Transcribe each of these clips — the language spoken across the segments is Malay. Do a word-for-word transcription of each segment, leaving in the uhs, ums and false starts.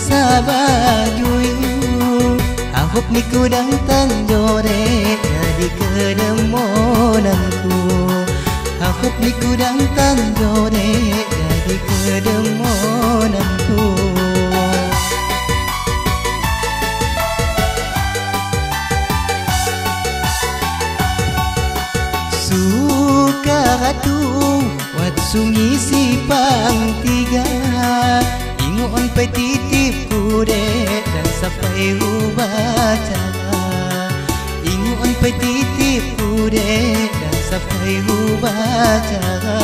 sabajuy ahop ni kudang tanjore jadi kedemonanku ahop ni kudang tanjore jadi kedemonanku suka ratu wat sungi sipang tiga ingon petitip kude dan sampai ubaca ingon petitip kude dan sampai ubaca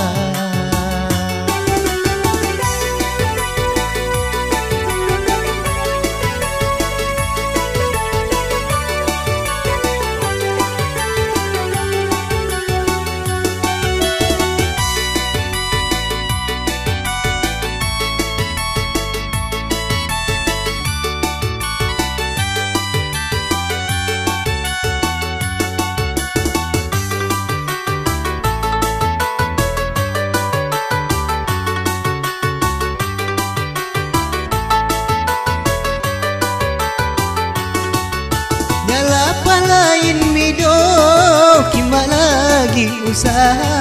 lain mido kima lagi usaha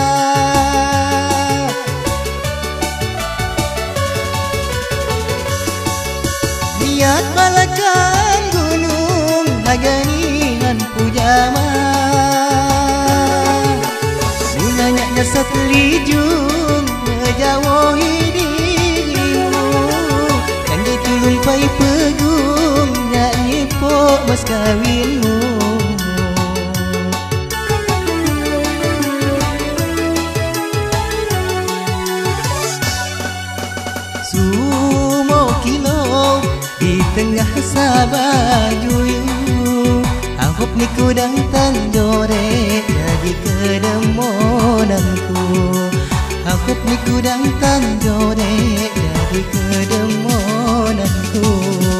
niat balakan gunung haganihan pujama sunanya satelijung menjauhi dirimu kan ditulung pai pegung nyanyi pok mas kawinmu sumo kilo di tengah sabajuy ahop ni kudang tanjore jadi kedemonanku ahop ni kudang tanjore jadi kedemonanku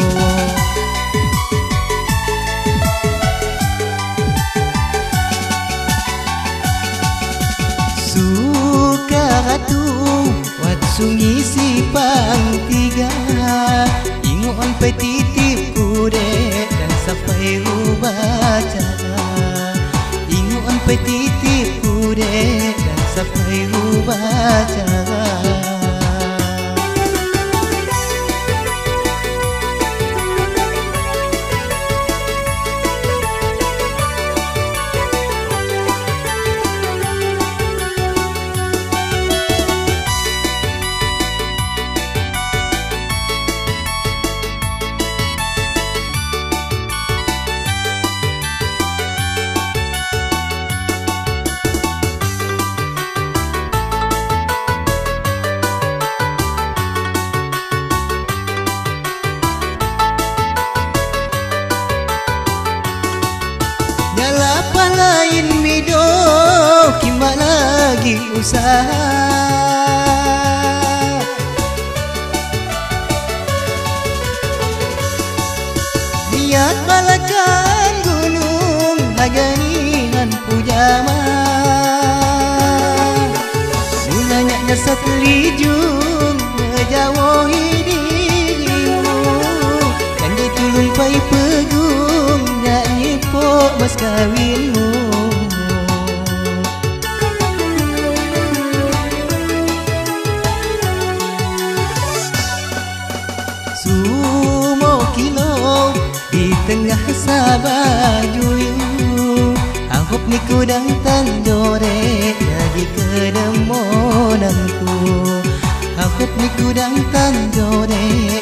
suka ratu wat sungi sipang tiga ingon petitip kude dan sampai ubaca ingon petitip kude dan sampai ubaca lain mido kima lagi usaha niat balakan gunung haganihan pujama sunanya satelijung menjauhi dirimu kan ditulung pai pegung nyanyi pok mas kawinmu sumo kilo di tengah sabajuy ahop ni kudang tanjore jadi kedemonanku ahop ni kudang tanjore